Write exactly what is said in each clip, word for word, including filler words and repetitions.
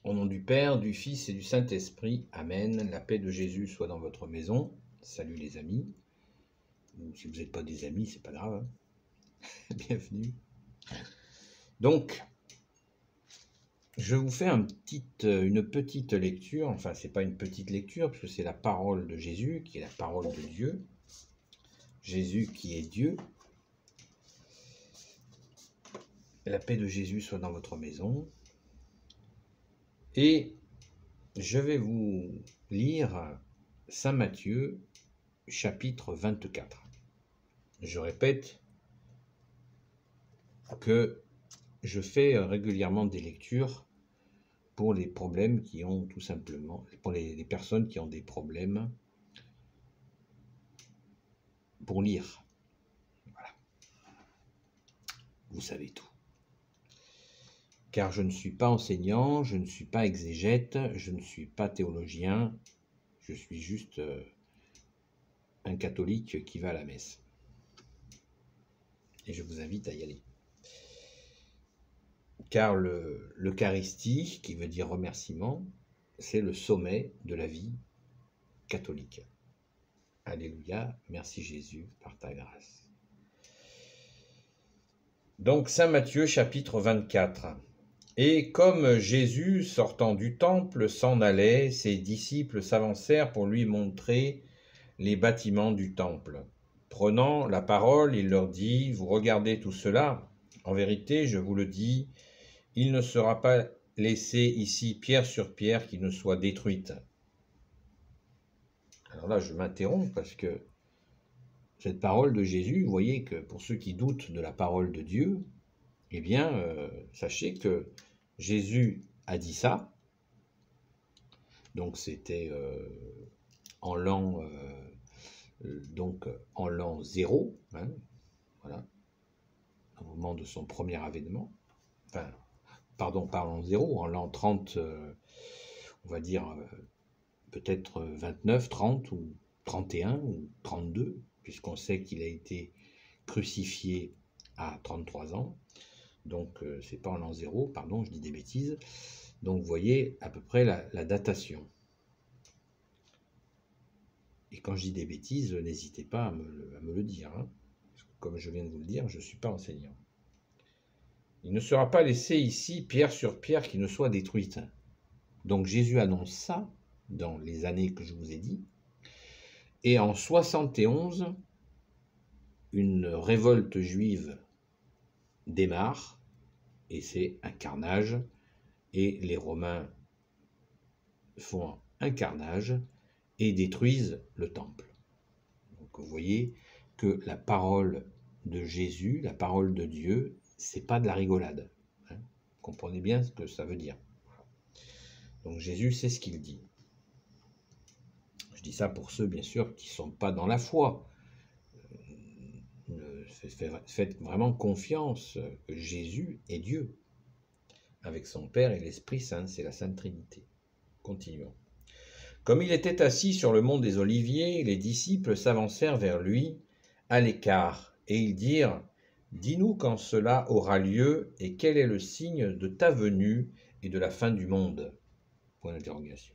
Au nom du Père, du Fils et du Saint-Esprit. Amen. La paix de Jésus soit dans votre maison. Salut les amis. Si vous n'êtes pas des amis, c'est pas grave. Hein. Bienvenue. Donc, je vous fais un petit, une petite lecture. Enfin, c'est pas une petite lecture, parce que c'est la parole de Jésus, qui est la parole de Dieu. Jésus qui est Dieu. La paix de Jésus soit dans votre maison. Et je vais vous lire Saint Matthieu, chapitre vingt-quatre. Je répète que je fais régulièrement des lectures pour les problèmes qui ont tout simplement, pour les, les personnes qui ont des problèmes pour lire. Voilà. Vous savez tout. Car je ne suis pas enseignant, je ne suis pas exégète, je ne suis pas théologien, je suis juste euh, un catholique qui va à la messe. Et je vous invite à y aller. Car le, l'Eucharistie, qui veut dire remerciement, c'est le sommet de la vie catholique. Alléluia, merci Jésus, par ta grâce. Donc, Saint Matthieu, chapitre vingt-quatre. Et comme Jésus, sortant du temple, s'en allait, ses disciples s'avancèrent pour lui montrer les bâtiments du temple. Prenant la parole, il leur dit, « Vous regardez tout cela, en vérité, je vous le dis, il ne sera pas laissé ici pierre sur pierre qui ne soit détruite. » Alors là, je m'interromps parce que cette parole de Jésus, vous voyez que pour ceux qui doutent de la parole de Dieu, eh bien, euh, sachez que Jésus a dit ça. Donc c'était euh, en l'an euh, donc en l'an zéro, hein, voilà, au moment de son premier avènement. Enfin, pardon, pas en l'an zéro, en l'an trente, euh, on va dire euh, peut-être vingt-neuf, trente ou trente et un ou trente-deux, puisqu'on sait qu'il a été crucifié à trente-trois ans. Donc, euh, c'est pas en l'an zéro, pardon, je dis des bêtises. Donc, vous voyez à peu près la, la datation. Et quand je dis des bêtises, n'hésitez pas à me, à me le dire. Hein. Comme je viens de vous le dire, je ne suis pas enseignant. Il ne sera pas laissé ici pierre sur pierre qui ne soit détruite. Donc, Jésus annonce ça dans les années que je vous ai dit. Et en soixante et onze, une révolte juive démarre. Et c'est un carnage, et les Romains font un carnage et détruisent le temple. Donc vous voyez que la parole de Jésus, la parole de Dieu, c'est pas de la rigolade. Hein. Comprenez bien ce que ça veut dire. Donc Jésus, c'est ce qu'il dit. Je dis ça pour ceux, bien sûr, qui ne sont pas dans la foi. Faites vraiment confiance que Jésus est Dieu, avec son Père et l'Esprit Saint, c'est la Sainte Trinité. Continuons. Comme il était assis sur le mont des Oliviers, les disciples s'avancèrent vers lui à l'écart, et ils dirent, « Dis-nous quand cela aura lieu, et quel est le signe de ta venue et de la fin du monde ?» Point d'interrogation.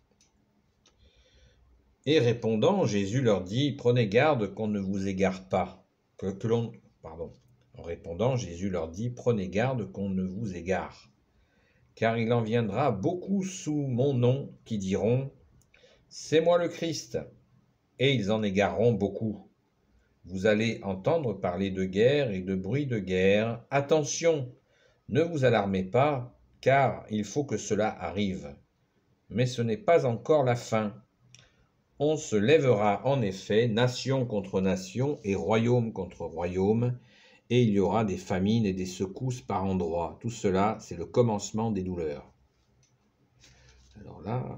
Et répondant, Jésus leur dit, « Prenez garde qu'on ne vous égare pas. » Que, que l'on, pardon. En répondant, Jésus leur dit, « Prenez garde qu'on ne vous égare. Car il en viendra beaucoup sous mon nom qui diront, « C'est moi le Christ. » Et ils en égareront beaucoup. Vous allez entendre parler de guerre et de bruit de guerre. Attention, ne vous alarmez pas, car il faut que cela arrive. Mais ce n'est pas encore la fin. On se lèvera en effet, nation contre nation et royaume contre royaume, et il y aura des famines et des secousses par endroits. Tout cela, c'est le commencement des douleurs. Alors là,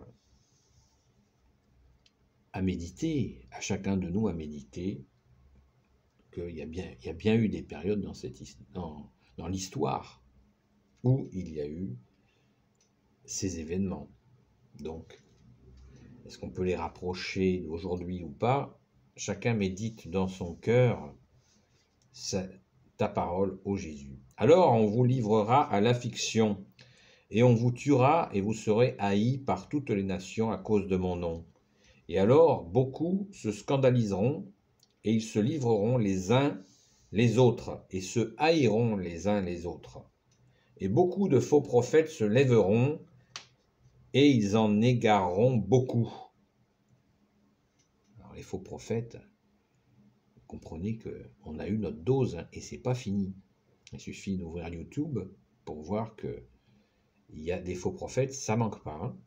à méditer, à chacun de nous à méditer, qu'il y a bien, il y a bien eu des périodes dans, cette, dans, dans l'histoire où il y a eu ces événements. Donc, est-ce qu'on peut les rapprocher d'aujourd'hui ou pas? Chacun médite dans son cœur sa, ta parole, ô Jésus. Alors on vous livrera à l'affliction, Et on vous tuera et vous serez haïs par toutes les nations à cause de mon nom. Et alors beaucoup se scandaliseront et ils se livreront les uns les autres et se haïront les uns les autres. Et beaucoup de faux prophètes se lèveront et ils en égareront beaucoup. Alors les faux prophètes, vous comprenez qu'on a eu notre dose hein, et c'est pas fini. Il suffit d'ouvrir YouTube pour voir que il y a des faux prophètes, ça manque pas. Hein.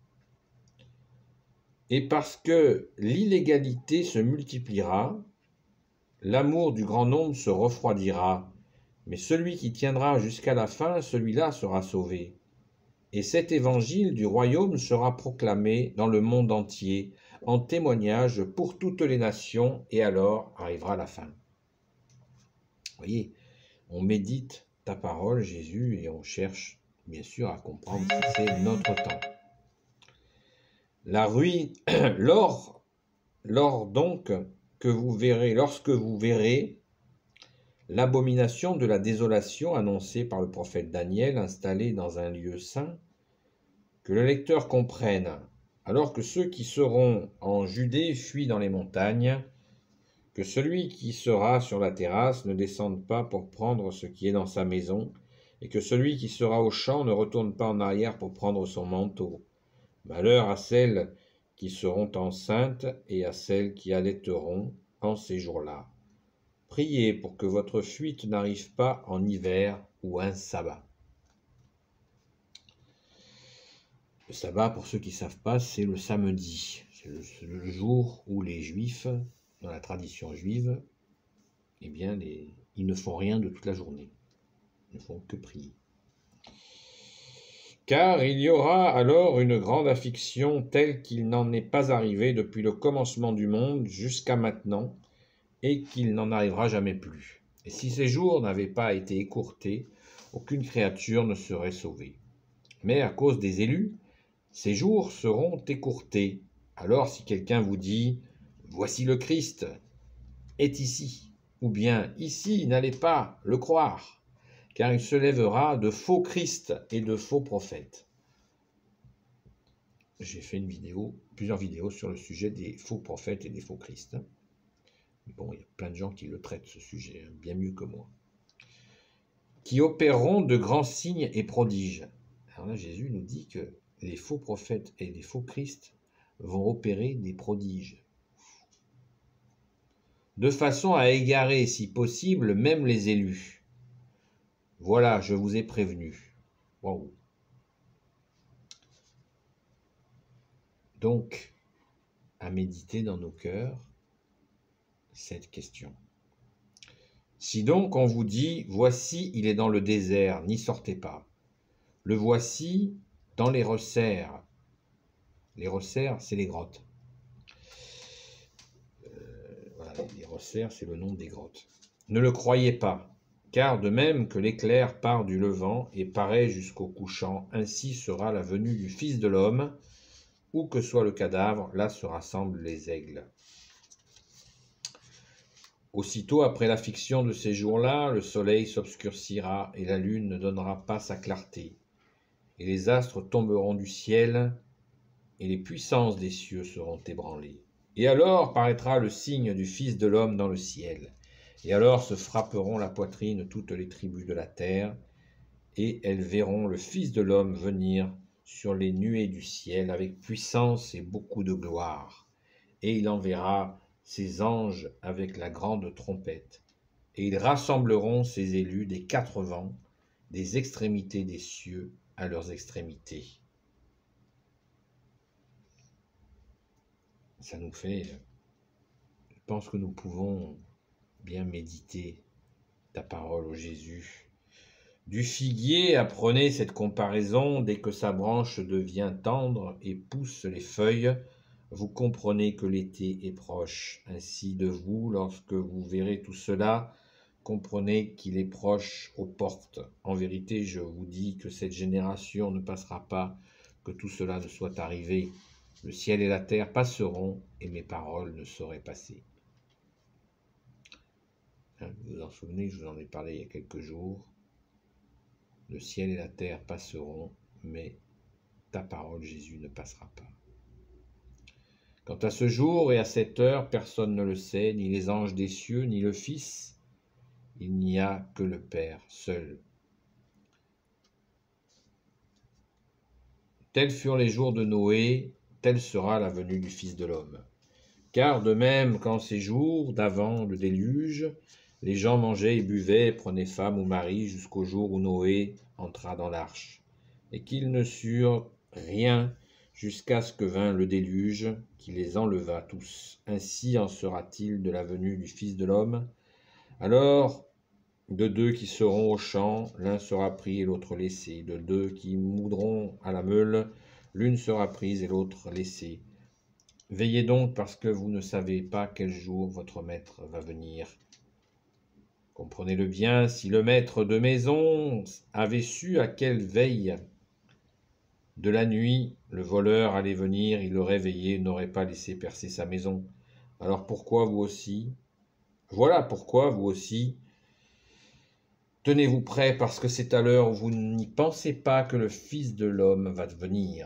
Et parce que l'illégalité se multipliera, l'amour du grand nombre se refroidira, mais celui qui tiendra jusqu'à la fin, celui-là sera sauvé. Et cet évangile du royaume sera proclamé dans le monde entier, en témoignage pour toutes les nations, et alors arrivera la fin. Vous voyez, on médite ta parole, Jésus, et on cherche, bien sûr, à comprendre si c'est notre temps. La ruine, lors, lors donc que vous verrez, lorsque vous verrez l'abomination de la désolation annoncée par le prophète Daniel, installé dans un lieu saint, que le lecteur comprenne, alors que ceux qui seront en Judée fuient dans les montagnes, que celui qui sera sur la terrasse ne descende pas pour prendre ce qui est dans sa maison, et que celui qui sera au champ ne retourne pas en arrière pour prendre son manteau. Malheur à celles qui seront enceintes et à celles qui allaiteront en ces jours-là. Priez pour que votre fuite n'arrive pas en hiver ou un sabbat. Le sabbat, pour ceux qui ne savent pas, c'est le samedi. C'est le, le jour où les Juifs, dans la tradition juive, eh bien, les, ils ne font rien de toute la journée. Ils ne font que prier. Car il y aura alors une grande affliction telle qu'il n'en est pas arrivé depuis le commencement du monde jusqu'à maintenant, et qu'il n'en arrivera jamais plus. Et si ces jours n'avaient pas été écourtés, aucune créature ne serait sauvée. Mais à cause des élus, ces jours seront écourtés. Alors si quelqu'un vous dit « Voici le Christ est ici », ou bien « Ici, n'allez pas le croire », car il se lèvera de faux Christ et de faux prophètes. J'ai fait une vidéo, plusieurs vidéos sur le sujet des faux prophètes et des faux Christ. Bon, il y a plein de gens qui le traitent, ce sujet, bien mieux que moi. Qui opéreront de grands signes et prodiges. Alors là, Jésus nous dit que les faux prophètes et les faux Christ vont opérer des prodiges. De façon à égarer, si possible, même les élus. Voilà, je vous ai prévenu. Waouh. Donc, à méditer dans nos cœurs cette question. Si donc on vous dit, voici, il est dans le désert, n'y sortez pas. Le voici dans les resserres. Les resserres, c'est les grottes. Euh, voilà, les resserres, c'est le nom des grottes. Ne le croyez pas, car de même que l'éclair part du levant et paraît jusqu'au couchant, ainsi sera la venue du Fils de l'homme. Où que soit le cadavre, là se rassemblent les aigles. Aussitôt après la fiction de ces jours-là, le soleil s'obscurcira et la lune ne donnera pas sa clarté. Et les astres tomberont du ciel, et les puissances des cieux seront ébranlées. Et alors paraîtra le signe du Fils de l'homme dans le ciel. Et alors se frapperont la poitrine toutes les tribus de la terre, et elles verront le Fils de l'homme venir sur les nuées du ciel avec puissance et beaucoup de gloire. Et il enverra ses anges avec la grande trompette, et ils rassembleront ses élus des quatre vents, des extrémités des cieux à leurs extrémités. Ça nous fait, je pense que nous pouvons bien méditer ta parole, ô Jésus. Du figuier, apprenez cette comparaison, dès que sa branche devient tendre et pousse les feuilles, vous comprenez que l'été est proche. Ainsi de vous, lorsque vous verrez tout cela, comprenez qu'il est proche aux portes. En vérité, je vous dis que cette génération ne passera pas, que tout cela ne soit arrivé. Le ciel et la terre passeront, et mes paroles ne sauraient passer. Hein, vous vous en souvenez, je vous en ai parlé il y a quelques jours. Le ciel et la terre passeront, mais ta parole, Jésus, ne passera pas. Quant à ce jour et à cette heure, personne ne le sait, ni les anges des cieux, ni le Fils. Il n'y a que le Père seul. Tels furent les jours de Noé, telle sera la venue du Fils de l'homme. Car de même qu'en ces jours d'avant le déluge, les gens mangeaient et buvaient, prenaient femme ou mari jusqu'au jour où Noé entra dans l'arche, et qu'ils ne surent rien jusqu'à ce que vint le déluge, qui les enleva tous. Ainsi en sera-t-il de la venue du Fils de l'homme. Alors, de deux qui seront au champ, l'un sera pris et l'autre laissé. De deux qui moudront à la meule, l'une sera prise et l'autre laissée. Veillez donc parce que vous ne savez pas quel jour votre maître va venir. Comprenez-le bien, si le maître de maison avait su à quelle veille de la nuit le voleur allait venir, il aurait veillé, n'aurait pas laissé percer sa maison. Alors pourquoi vous aussi? Voilà pourquoi vous aussi, tenez-vous prêts parce que c'est à l'heure où vous n'y pensez pas que le Fils de l'homme va venir.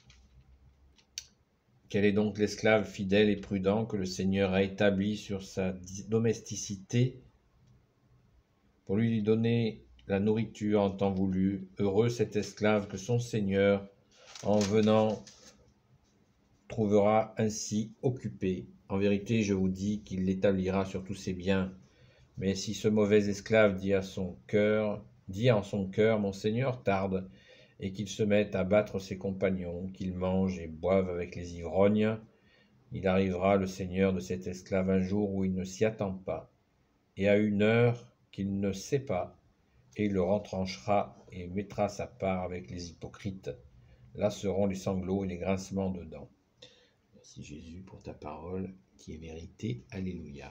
Quel est donc l'esclave fidèle et prudent que le Seigneur a établi sur sa domesticité pour lui donner la nourriture en temps voulu? Heureux cet esclave que son Seigneur, en venant, trouvera ainsi occupé. En vérité, je vous dis qu'il l'établira sur tous ses biens. Mais si ce mauvais esclave dit à son cœur, dit en son cœur, mon Seigneur tarde, et qu'il se mette à battre ses compagnons, qu'il mange et boive avec les ivrognes, il arrivera le Seigneur de cet esclave un jour où il ne s'y attend pas, et à une heure qu'il ne sait pas, et il le retranchera et mettra sa part avec les hypocrites. Là seront les sanglots et les grincements de dents. Merci Jésus pour ta parole qui est vérité. Alléluia.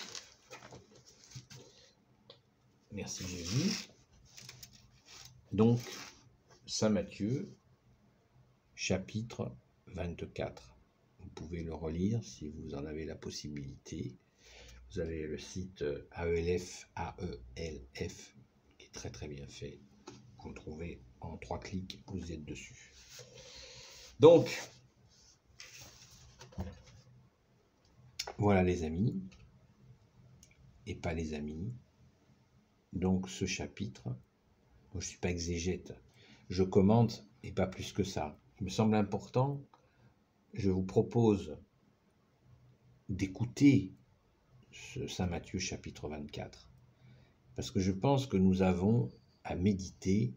Merci Jésus. Donc, Saint Matthieu, chapitre vingt-quatre. Vous pouvez le relire si vous en avez la possibilité. Vous avez le site A E L F, A E L F, qui est très très bien fait. Vous le trouvez en trois clics, vous êtes dessus. Donc, voilà les amis, et pas les amis. Donc ce chapitre, moi, je ne suis pas exégète, je commente et pas plus que ça. Il me semble important, je vous propose d'écouter ce Saint Matthieu chapitre vingt-quatre, parce que je pense que nous avons à méditer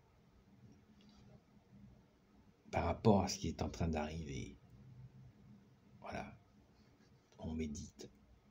par rapport à ce qui est en train d'arriver. Voilà, on médite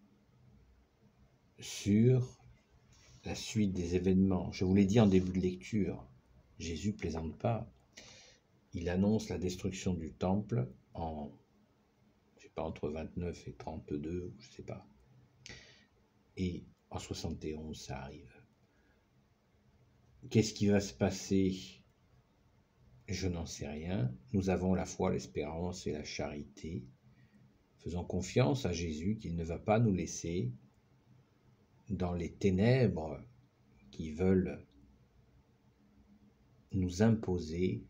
sur la suite des événements. Je vous l'ai dit en début de lecture, Jésus ne plaisante pas. Il annonce la destruction du temple en, je sais pas, entre vingt-neuf et trente-deux, je ne sais pas. Et en soixante et onze, ça arrive. Qu'est-ce qui va se passer? Je n'en sais rien. Nous avons la foi, l'espérance et la charité. Faisons confiance à Jésus qu'il ne va pas nous laisser dans les ténèbres qui veulent nous imposer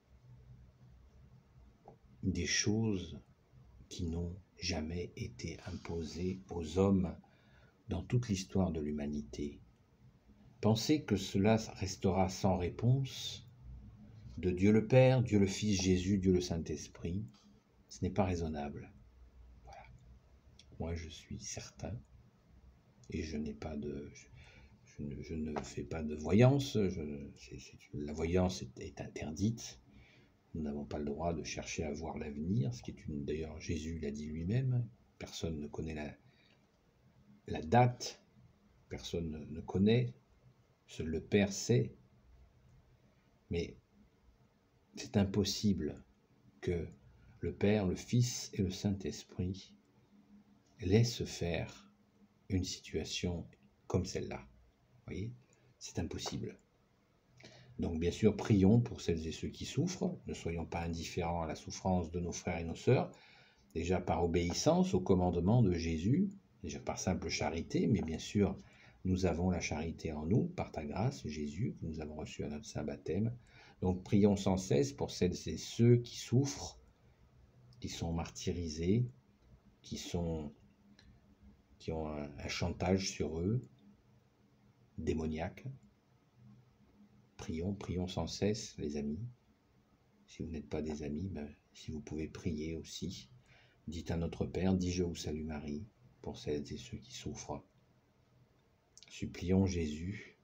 des choses qui n'ont jamais été imposées aux hommes dans toute l'histoire de l'humanité. Penser que cela restera sans réponse de Dieu le Père, Dieu le Fils, Jésus, Dieu le Saint-Esprit, ce n'est pas raisonnable. Voilà. Moi, je suis certain, et je n'ai pas de, je, je, ne, je ne fais pas de voyance. Je, c'est, c'est, la voyance est, est interdite. Nous n'avons pas le droit de chercher à voir l'avenir, ce qui est une. D'ailleurs, Jésus l'a dit lui-même. Personne ne connaît la, la date. Personne ne, ne connaît. Seul le Père sait. Mais c'est impossible que le Père, le Fils et le Saint-Esprit laissent faire une situation comme celle-là. Vous voyez, c'est impossible. Donc bien sûr, prions pour celles et ceux qui souffrent. Ne soyons pas indifférents à la souffrance de nos frères et nos sœurs, déjà par obéissance au commandement de Jésus, déjà par simple charité, mais bien sûr, nous avons la charité en nous, par ta grâce, Jésus, que nous avons reçu à notre saint baptême. Donc prions sans cesse pour celles et ceux qui souffrent, qui sont martyrisés, qui, sont, qui ont un, un chantage sur eux, démoniaque. Prions, prions sans cesse, les amis. Si vous n'êtes pas des amis, ben, si vous pouvez prier aussi, dites à notre Père, dis je vous salue Marie, pour celles et ceux qui souffrent. Supplions Jésus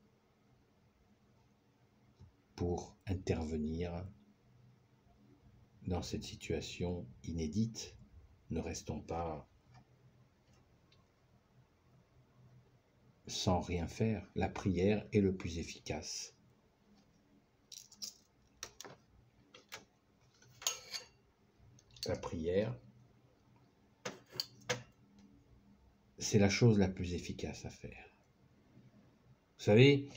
pour intervenir dans cette situation inédite. Ne restons pas sans rien faire. La prière est le plus efficace. La prière, c'est la chose la plus efficace à faire. Vous savez,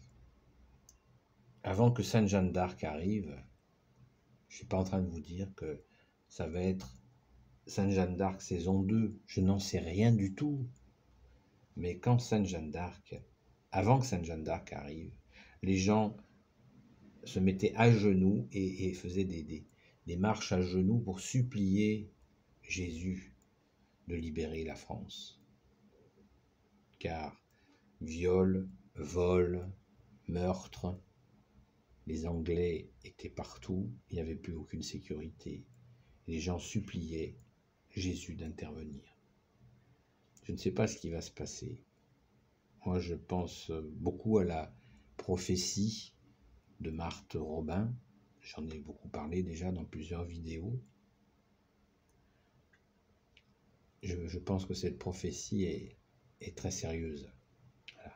avant que Sainte Jeanne d'Arc arrive, je ne suis pas en train de vous dire que ça va être Sainte Jeanne d'Arc saison deux, je n'en sais rien du tout. Mais quand Sainte Jeanne d'Arc, avant que Sainte Jeanne d'Arc arrive, les gens se mettaient à genoux et, et faisaient des, des, des marches à genoux pour supplier Jésus de libérer la France. Car viol, vol, meurtre, les Anglais étaient partout, il n'y avait plus aucune sécurité. Les gens suppliaient Jésus d'intervenir. Je ne sais pas ce qui va se passer. Moi, je pense beaucoup à la prophétie de Marthe Robin. J'en ai beaucoup parlé déjà dans plusieurs vidéos. Je, je pense que cette prophétie est, est très sérieuse. Voilà.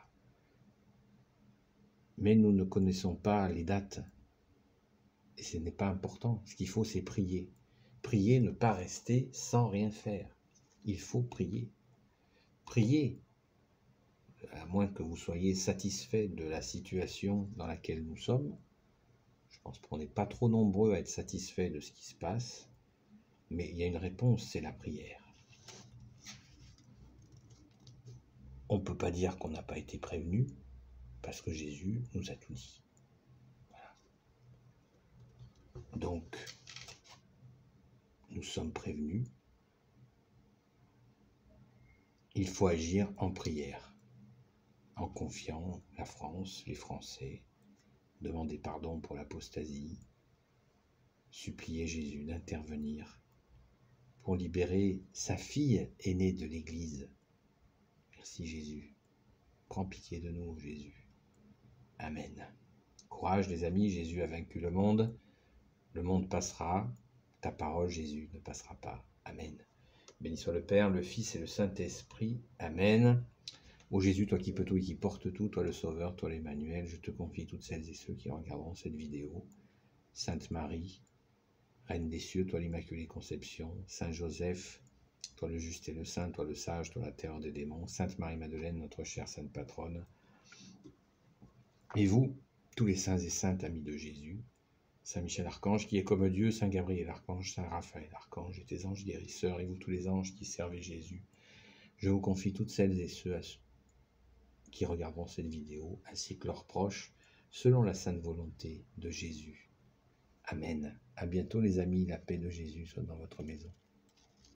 Mais nous ne connaissons pas les dates. Et ce n'est pas important. Ce qu'il faut, c'est prier. Prier, ne pas rester sans rien faire. Il faut prier. Prier, à moins que vous soyez satisfait de la situation dans laquelle nous sommes. Je pense qu'on n'est pas trop nombreux à être satisfaits de ce qui se passe. Mais il y a une réponse, c'est la prière. On ne peut pas dire qu'on n'a pas été prévenu, parce que Jésus nous a tout dit. Voilà. Donc, nous sommes prévenus. Il faut agir en prière, en confiant la France, les Français, demander pardon pour l'apostasie, supplier Jésus d'intervenir pour libérer sa fille aînée de l'Église. Merci Jésus. Prends pitié de nous, Jésus. Amen. Courage les amis, Jésus a vaincu le monde. Le monde passera. Ta parole, Jésus, ne passera pas. Amen. Béni soit le Père, le Fils et le Saint-Esprit. Amen. Ô Jésus, toi qui peux tout et qui portes tout, toi le Sauveur, toi l'Emmanuel, je te confie toutes celles et ceux qui regarderont cette vidéo. Sainte Marie, Reine des cieux, toi l'Immaculée Conception. Saint Joseph, toi le juste et le saint, toi le sage, toi la terreur des démons. Sainte Marie-Madeleine, notre chère Sainte Patronne. Et vous, tous les saints et saintes amis de Jésus, Saint Michel Archange qui est comme Dieu, Saint Gabriel Archange, Saint Raphaël Archange et tes anges guérisseurs, et vous tous les anges qui servez Jésus, je vous confie toutes celles et ceux qui regarderont cette vidéo, ainsi que leurs proches, selon la sainte volonté de Jésus. Amen. À bientôt les amis, la paix de Jésus soit dans votre maison.